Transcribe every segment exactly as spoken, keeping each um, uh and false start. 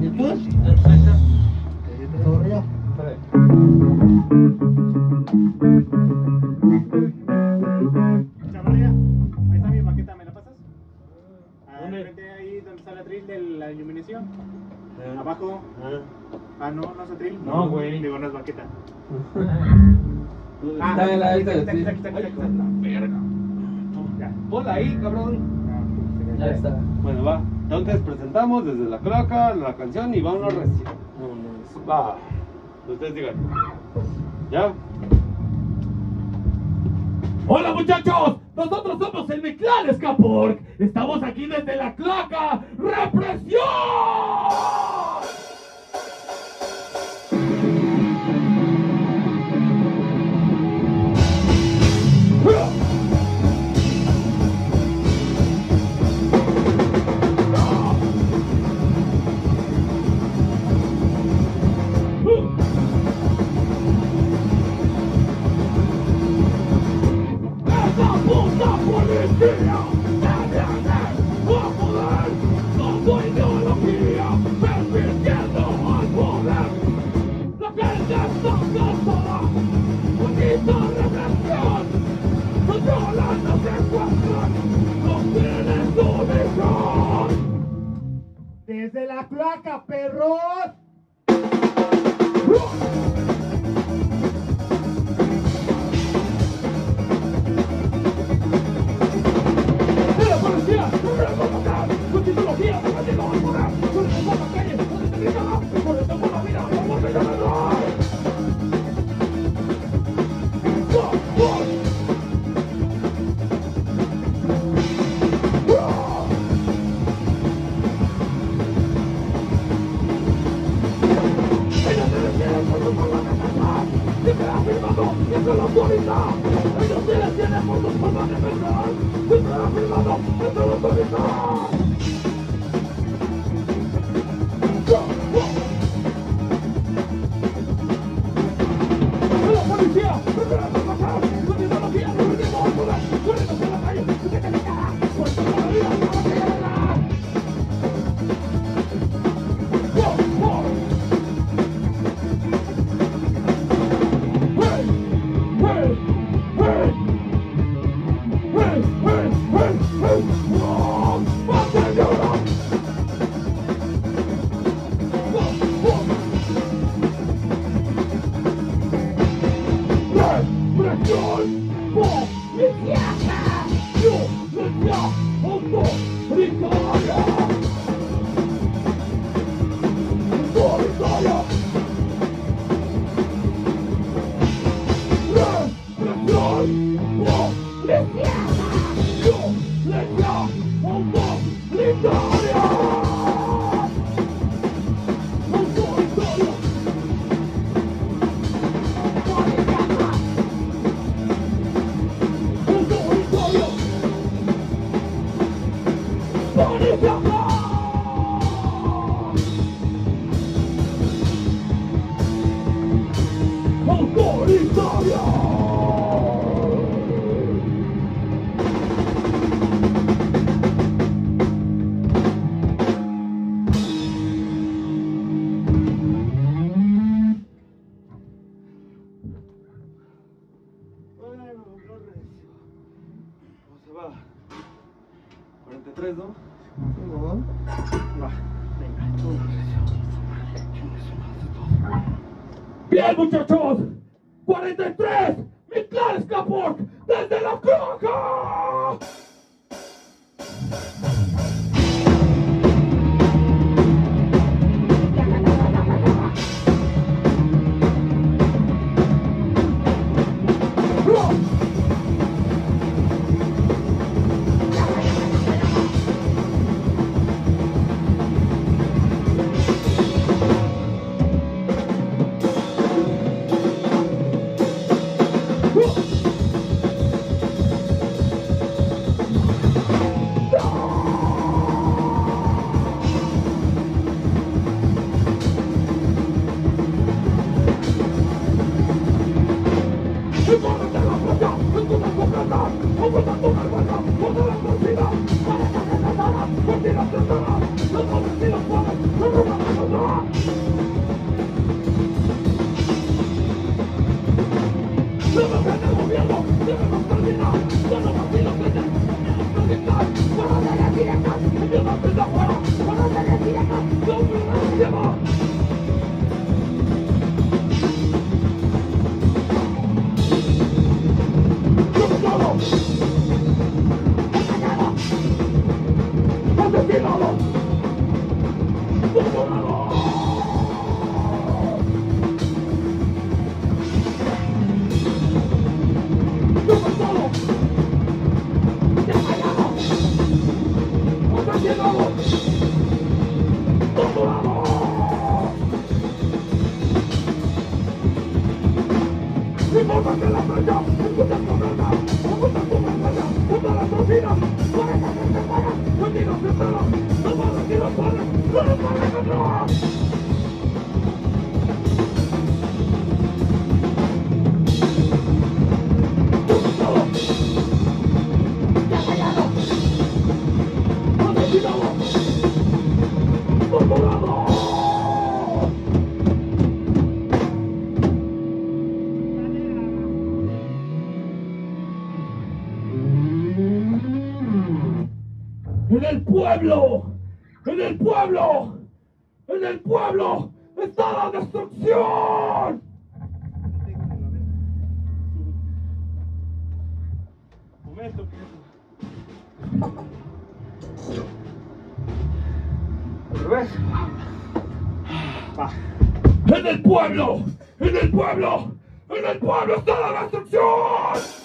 push. Sorry. Chavalera, ahí está mi baqueta, ¿me la pasas? Ah, frente ahí donde está el atril de la iluminación. Abajo. Ah, no, no es atril. No, güey. Digo, no es baqueta. Ah, está en la aquí esta está, aquí está, aquí está, aquí está. verga. Ya. Ponla ahí, cabrón. Ya está. Bueno, va. Entonces presentamos desde la cloaca la canción y vámonos recién. Va. Ustedes digan. ¿Ya? Hola muchachos, nosotros somos el Mictlan Skapork. Estamos aquí desde la cloaca. ¡Represión! ¡Esa puta policía! ¡Nadie va a poder! ¡Con su ideología! ¡Pervirtiendo al poder! ¡La gente está cansada! ¡Bonita represión! ¡Controlan, no secuestran! ¡No tienen solución! Desde la cloaca, perros. ¡La policía! ¡Revolucionar! ¡Con ideología! ¡Pervirtiendo al poder! ¡Por eso por la calle! ¡No se te grita! ¡Por eso por la vida! ¡No por la verdad! ¡Siempre afirmando! ¡Siempre la autoridad! ¡Ellos tienen, tienen por sus formas de pensar! ¡Siempre afirmando! ¡Siempre la autoridad! ¡La policía! ¡Preparando pasar! ¡Con ideología! ¡Perdiendo al poder! ¡Corriendo por la calle! ¡Que te cara! ¡Por eso por la vida! ¡No te quedará! cuarenta y tres, ¿no? Va, venga. Bien muchachos, cuarenta y tres, Mictlan Skapork desde la cloaca. muchas cobranzas, muchas cobranzas, todas las rutinas, para que se separa, contigo se para, no para que no para, no nos para encontrar. En el pueblo, en el pueblo, en el pueblo está la destrucción. Momento, Va. En el pueblo, en el pueblo, en el pueblo está la destrucción.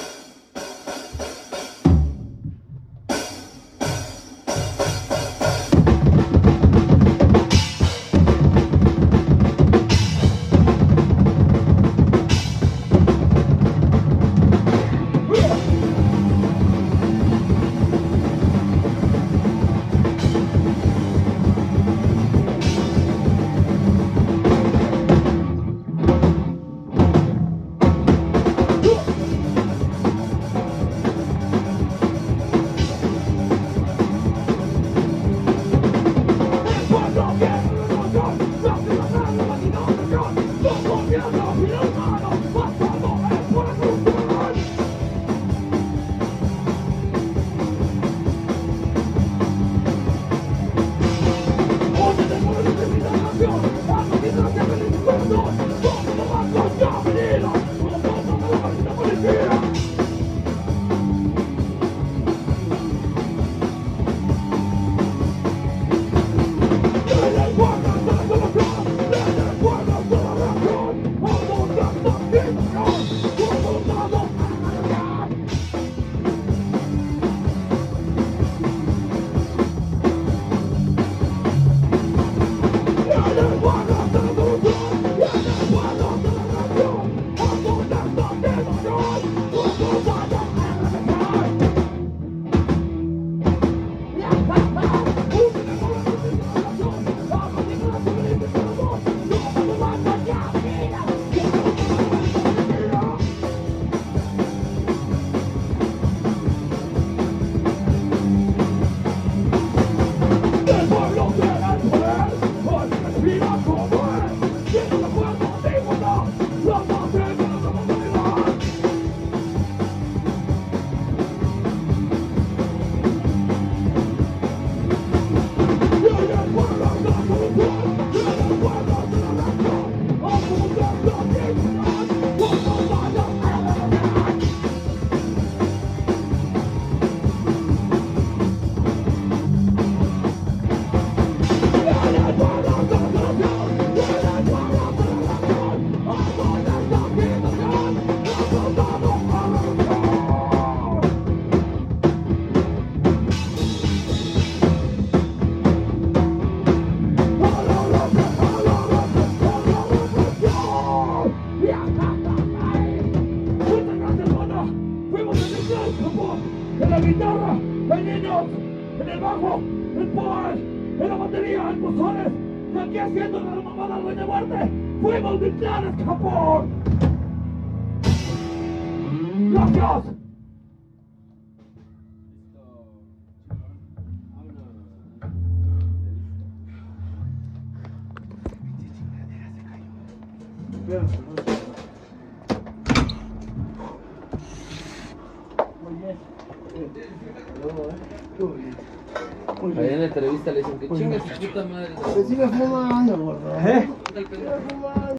En la guitarra, en niños, en el bajo, el power, en la batería, en pozones, y aquí haciendo la mamada Dueña Muerte, fuimos Mictlan, Japón. Gracias. Ahí en la entrevista le dicen que chinga su puta madre. Que siga fumando, gordo. ¿Eh? Siga fumando.